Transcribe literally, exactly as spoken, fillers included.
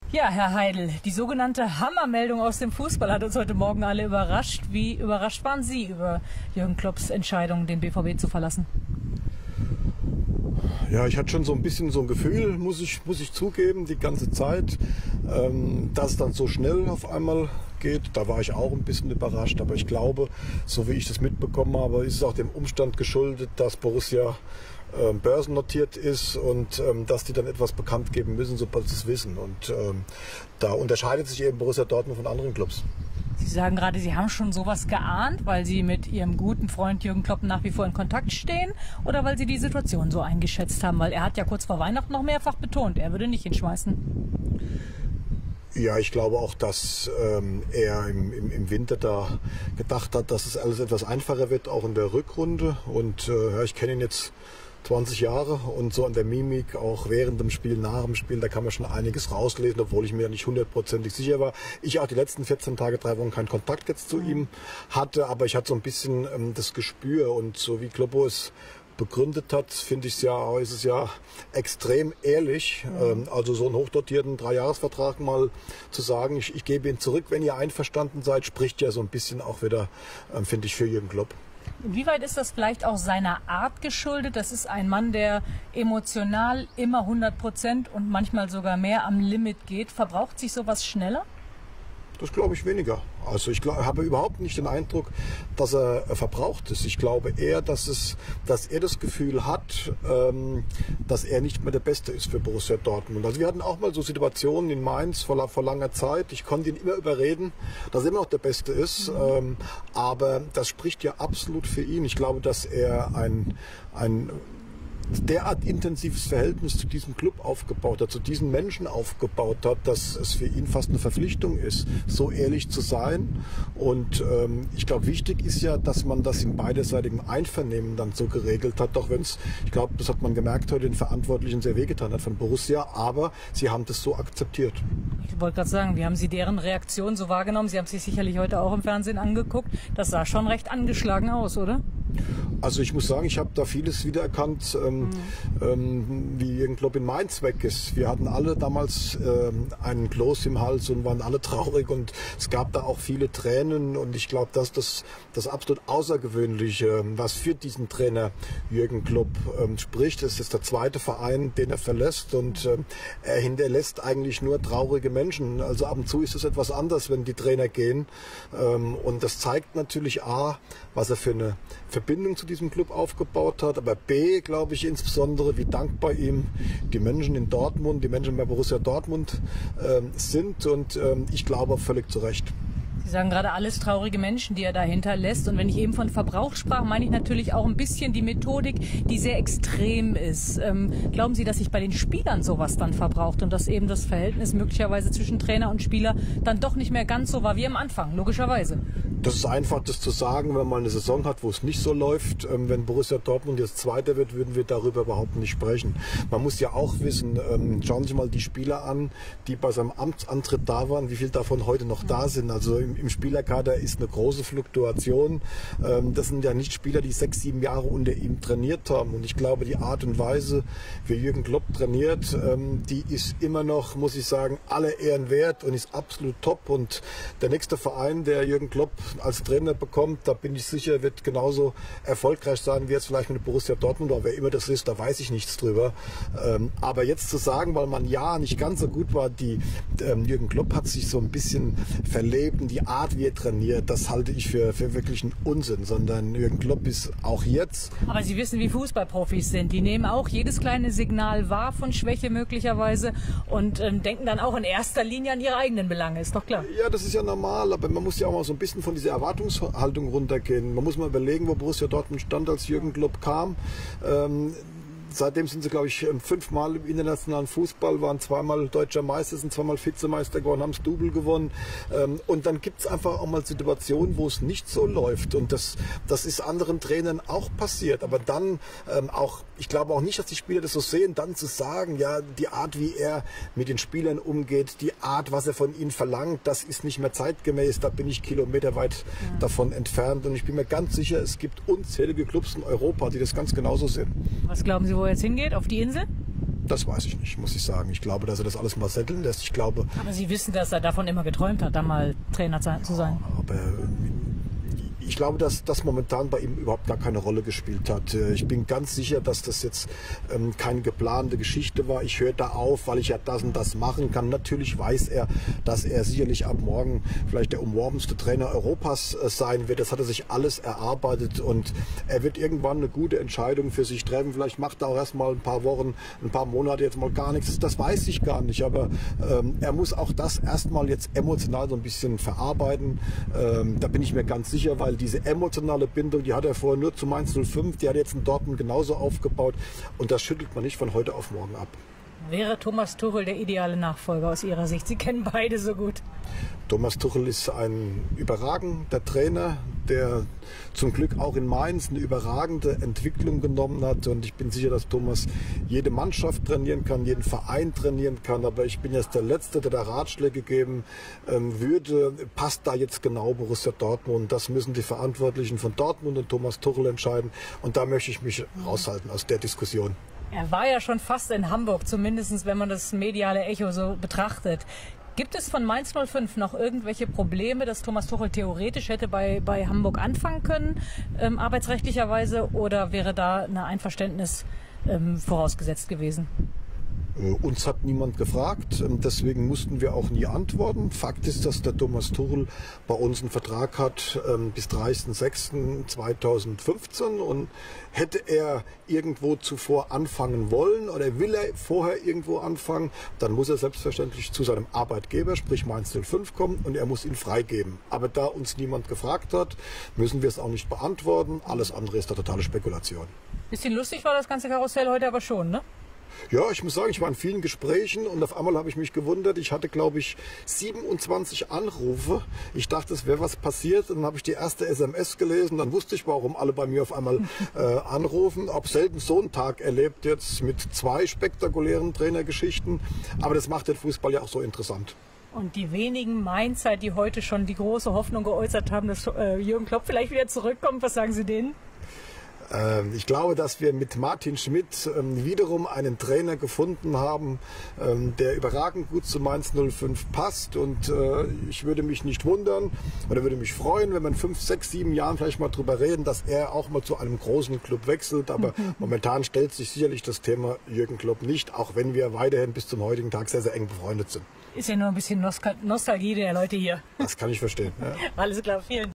Ja, Herr Heidel, die sogenannte Hammermeldung aus dem Fußball hat uns heute Morgen alle überrascht. Wie überrascht waren Sie über Jürgen Klopps Entscheidung, den B V B zu verlassen? Ja, ich hatte schon so ein bisschen so ein Gefühl, muss ich, muss ich zugeben, die ganze Zeit, ähm, dass es dann so schnell auf einmal geht. Da war ich auch ein bisschen überrascht, aber ich glaube, so wie ich das mitbekommen habe, ist es auch dem Umstand geschuldet, dass Borussia ähm, börsennotiert ist und ähm, dass die dann etwas bekannt geben müssen, sobald sie es wissen. Und ähm, da unterscheidet sich eben Borussia Dortmund von anderen Clubs. Sie sagen gerade, Sie haben schon sowas geahnt, weil Sie mit Ihrem guten Freund Jürgen Klopp nach wie vor in Kontakt stehen oder weil Sie die Situation so eingeschätzt haben? Weil er hat ja kurz vor Weihnachten noch mehrfach betont, er würde nicht hinschmeißen. Ja, ich glaube auch, dass ähm, er im, im, im Winter da gedacht hat, dass es alles etwas einfacher wird, auch in der Rückrunde. Und äh, ja, ich kenne ihn jetzt zwanzig Jahre und so an der Mimik, auch während dem Spiel, nach dem Spiel, da kann man schon einiges rauslesen, obwohl ich mir nicht hundertprozentig sicher war. Ich auch die letzten vierzehn Tage, drei Wochen keinen Kontakt jetzt zu mhm. ihm hatte, aber ich hatte so ein bisschen ähm, das Gespür und so wie Kloppo es begründet hat, finde ich es ja, ist es ja extrem ehrlich, mhm. ähm, also so einen hochdotierten Dreijahresvertrag mal zu sagen, ich, ich gebe ihn zurück, wenn ihr einverstanden seid, spricht ja so ein bisschen auch wieder, ähm, finde ich, für Jürgen Klopp. Inwieweit ist das vielleicht auch seiner Art geschuldet? Das ist ein Mann, der emotional immer hundert Prozent und manchmal sogar mehr am Limit geht. Verbraucht sich sowas schneller? Das glaube ich weniger. Also ich glaub, habe überhaupt nicht den Eindruck, dass er verbraucht ist. Ich glaube eher, dass, es, dass er das Gefühl hat, ähm, dass er nicht mehr der Beste ist für Borussia Dortmund. Also wir hatten auch mal so Situationen in Mainz vor, vor langer Zeit. Ich konnte ihn immer überreden, dass er immer noch der Beste ist. Mhm. Ähm, aber das spricht ja absolut für ihn. Ich glaube, dass er ein, ein derart intensives Verhältnis zu diesem Club aufgebaut hat, zu diesen Menschen aufgebaut hat, dass es für ihn fast eine Verpflichtung ist, so ehrlich zu sein. Und ähm, ich glaube, wichtig ist ja, dass man das in beiderseitigem Einvernehmen dann so geregelt hat, auch wenn es, ich glaube, das hat man gemerkt heute, den Verantwortlichen sehr wehgetan hat von Borussia, aber sie haben das so akzeptiert. Ich wollte gerade sagen, wie haben Sie deren Reaktion so wahrgenommen? Sie haben sich sicherlich heute auch im Fernsehen angeguckt. Das sah schon recht angeschlagen aus, oder? Also ich muss sagen, ich habe da vieles wiedererkannt, ähm, mhm. ähm, wie Jürgen Klopp in Mainz weg ist. Wir hatten alle damals ähm, einen Kloß im Hals und waren alle traurig und es gab da auch viele Tränen und ich glaube, dass das das absolut Außergewöhnliche, was für diesen Trainer Jürgen Klopp ähm, spricht. Es ist der zweite Verein, den er verlässt und ähm, er hinterlässt eigentlich nur traurige Menschen. Also ab und zu ist es etwas anders, wenn die Trainer gehen ähm, und das zeigt natürlich A, was er für eine Verbindung zu diesem Club aufgebaut hat, aber B, glaube ich insbesondere, wie dankbar ihm die Menschen in Dortmund, die Menschen bei Borussia Dortmund äh, sind und äh, ich glaube völlig zu Recht. Sie sagen gerade alles traurige Menschen, die er dahinter lässt. Und wenn ich eben von Verbrauch sprach, meine ich natürlich auch ein bisschen die Methodik, die sehr extrem ist. Ähm, glauben Sie, dass sich bei den Spielern sowas dann verbraucht und dass eben das Verhältnis möglicherweise zwischen Trainer und Spieler dann doch nicht mehr ganz so war wie am Anfang, logischerweise? Das ist einfach, das zu sagen, wenn man eine Saison hat, wo es nicht so läuft. Ähm, wenn Borussia Dortmund jetzt Zweiter wird, würden wir darüber überhaupt nicht sprechen. Man muss ja auch wissen, ähm, schauen Sie sich mal die Spieler an, die bei seinem Amtsantritt da waren, wie viel davon heute noch da sind. Also im, im Spielerkader ist eine große Fluktuation. Ähm, das sind ja nicht Spieler, die sechs, sieben Jahre unter ihm trainiert haben. Und ich glaube, die Art und Weise, wie Jürgen Klopp trainiert, ähm, die ist immer noch, muss ich sagen, alle Ehren wert und ist absolut top. Und der nächste Verein, der Jürgen Klopp als Trainer bekommt, da bin ich sicher, wird genauso erfolgreich sein wie jetzt vielleicht mit Borussia Dortmund, aber wer immer das ist, da weiß ich nichts drüber. Ähm, aber jetzt zu sagen, weil man ja nicht ganz so gut war, die ähm, Jürgen Klopp hat sich so ein bisschen verlebt in die Art, wie er trainiert, das halte ich für, für wirklich einen Unsinn, sondern Jürgen Klopp ist auch jetzt. Aber Sie wissen, wie Fußballprofis sind. Die nehmen auch jedes kleine Signal wahr von Schwäche möglicherweise und ähm, denken dann auch in erster Linie an ihre eigenen Belange, ist doch klar. Ja, das ist ja normal, aber man muss ja auch mal so ein bisschen von diese Erwartungshaltung runtergehen. Man muss mal überlegen, wo Borussia Dortmund stand, als Jürgen Klopp kam. Ähm, Seitdem sind sie, glaube ich, fünfmal im internationalen Fußball, waren zweimal deutscher Meister, sind zweimal Vizemeister geworden, haben das Double gewonnen. Und dann gibt es einfach auch mal Situationen, wo es nicht so läuft. Und das, das ist anderen Trainern auch passiert. Aber dann ähm, auch, ich glaube auch nicht, dass die Spieler das so sehen, dann zu sagen, ja, die Art, wie er mit den Spielern umgeht, die Art, was er von ihnen verlangt, das ist nicht mehr zeitgemäß. Da bin ich kilometerweit ja. davon entfernt. Und ich bin mir ganz sicher, es gibt unzählige Clubs in Europa, die das ganz genauso sehen. Was glauben Sie, wo er jetzt hingeht? Auf die Insel? Das weiß ich nicht, muss ich sagen. Ich glaube, dass er das alles mal setteln lässt. Ich glaube, Aber Sie wissen, dass er davon immer geträumt hat, da mal Trainer zu sein. aber ich glaube, dass das momentan bei ihm überhaupt gar keine Rolle gespielt hat. Ich bin ganz sicher, dass das jetzt ähm, keine geplante Geschichte war. Ich höre da auf, weil ich ja das und das machen kann. Natürlich weiß er, dass er sicherlich ab morgen vielleicht der umworbenste Trainer Europas äh, sein wird. Das hat er sich alles erarbeitet und er wird irgendwann eine gute Entscheidung für sich treffen. Vielleicht macht er auch erst mal ein paar Wochen, ein paar Monate jetzt mal gar nichts. Das, das weiß ich gar nicht. Aber ähm, er muss auch das erstmal jetzt emotional so ein bisschen verarbeiten. Ähm, da bin ich mir ganz sicher, weil diese emotionale Bindung, die hat er vorher nur zu Mainz null fünf, die hat er jetzt in Dortmund genauso aufgebaut und das schüttelt man nicht von heute auf morgen ab. Wäre Thomas Tuchel der ideale Nachfolger aus Ihrer Sicht? Sie kennen beide so gut. Thomas Tuchel ist ein überragender Trainer, der zum Glück auch in Mainz eine überragende Entwicklung genommen hat. Und ich bin sicher, dass Thomas jede Mannschaft trainieren kann, jeden Verein trainieren kann. Aber ich bin jetzt der Letzte, der da Ratschläge geben ähm, würde. Passt da jetzt genau Borussia Dortmund? Das müssen die Verantwortlichen von Dortmund und Thomas Tuchel entscheiden. Und da möchte ich mich raushalten aus der Diskussion. Er war ja schon fast in Hamburg, zumindest wenn man das mediale Echo so betrachtet. Gibt es von Mainz null fünf noch irgendwelche Probleme, dass Thomas Tuchel theoretisch hätte bei, bei Hamburg anfangen können, ähm, arbeitsrechtlicherweise, oder wäre da ein Einverständnis ähm, vorausgesetzt gewesen? Uns hat niemand gefragt, deswegen mussten wir auch nie antworten. Fakt ist, dass der Thomas Tuchel bei uns einen Vertrag hat ähm, bis dreißigsten sechsten zweitausendfünfzehn und hätte er irgendwo zuvor anfangen wollen oder will er vorher irgendwo anfangen, dann muss er selbstverständlich zu seinem Arbeitgeber, sprich Mainz null fünf, kommen und er muss ihn freigeben. Aber da uns niemand gefragt hat, müssen wir es auch nicht beantworten. Alles andere ist da totale Spekulation. Bisschen lustig war das ganze Karussell heute aber schon, ne? Ja, ich muss sagen, ich war in vielen Gesprächen und auf einmal habe ich mich gewundert. Ich hatte, glaube ich, siebenundzwanzig Anrufe. Ich dachte, es wäre was passiert. Und dann habe ich die erste S M S gelesen. Dann wusste ich, warum alle bei mir auf einmal äh, anrufen. Habe selten so einen Tag erlebt jetzt mit zwei spektakulären Trainergeschichten. Aber das macht den Fußball ja auch so interessant. Und die wenigen Mainzer, die heute schon die große Hoffnung geäußert haben, dass äh, Jürgen Klopp vielleicht wieder zurückkommt, was sagen Sie denen? Ich glaube, dass wir mit Martin Schmidt ähm, wiederum einen Trainer gefunden haben, ähm, der überragend gut zu Mainz null fünf passt. Und äh, ich würde mich nicht wundern oder würde mich freuen, wenn wir in fünf, sechs, sieben Jahren vielleicht mal drüber reden, dass er auch mal zu einem großen Club wechselt. Aber momentan stellt sich sicherlich das Thema Jürgen Klopp nicht, auch wenn wir weiterhin bis zum heutigen Tag sehr, sehr eng befreundet sind. Ist ja nur ein bisschen Nostal- Nostalgie der Leute hier. Das kann ich verstehen. Ja. Alles klar, vielen Dank.